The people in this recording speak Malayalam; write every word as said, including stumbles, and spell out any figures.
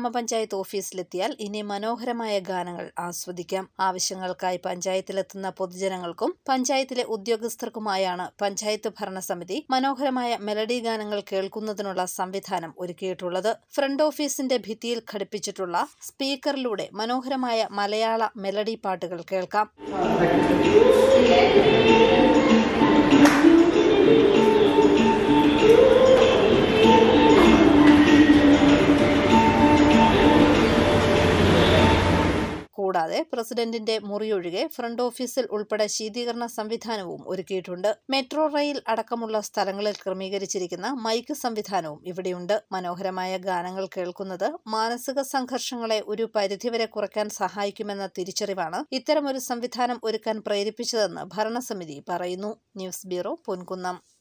ഗ്രാമപഞ്ചായത്ത് ഓഫീസിലെത്തിയാൽ ഇനി മനോഹരമായ ഗാനങ്ങൾ ആസ്വദിക്കാം. ആവശ്യങ്ങൾക്കായി പഞ്ചായത്തിലെത്തുന്ന പൊതുജനങ്ങൾക്കും പഞ്ചായത്തിലെ ഉദ്യോഗസ്ഥർക്കുമായാണ് പഞ്ചായത്ത് ഭരണസമിതി മനോഹരമായ മെലഡി ഗാനങ്ങൾ കേൾക്കുന്നതിനുള്ള സംവിധാനം ഒരുക്കിയിട്ടുള്ളത്. ഫ്രണ്ട് ഓഫീസിന്റെ ഭിത്തിയിൽ ഘടിപ്പിച്ചിട്ടുള്ള സ്പീക്കറിലൂടെ മനോഹരമായ മലയാള മെലഡി പാട്ടുകൾ കേൾക്കാം. കൂടാതെ പ്രസിഡന്റിന്റെ മുറിയൊഴികെ ഫ്രണ്ട് ഓഫീസിൽ ഉൾപ്പെടെ ശീതീകരണ സംവിധാനവും ഒരുക്കിയിട്ടുണ്ട്. മെട്രോ റെയിൽ അടക്കമുള്ള സ്ഥലങ്ങളിൽ ക്രമീകരിച്ചിരിക്കുന്ന മൈക്ക് സംവിധാനവും ഇവിടെയുണ്ട്. മനോഹരമായ ഗാനങ്ങൾ കേൾക്കുന്നത് മാനസിക സംഘർഷങ്ങളെ ഒരു പരിധിവരെ കുറയ്ക്കാൻ സഹായിക്കുമെന്ന തിരിച്ചറിവാണ് ഇത്തരമൊരു സംവിധാനം ഒരുക്കാൻ പ്രേരിപ്പിച്ചതെന്ന് ഭരണസമിതി പറയുന്നു. News bureau, Ponkunnam.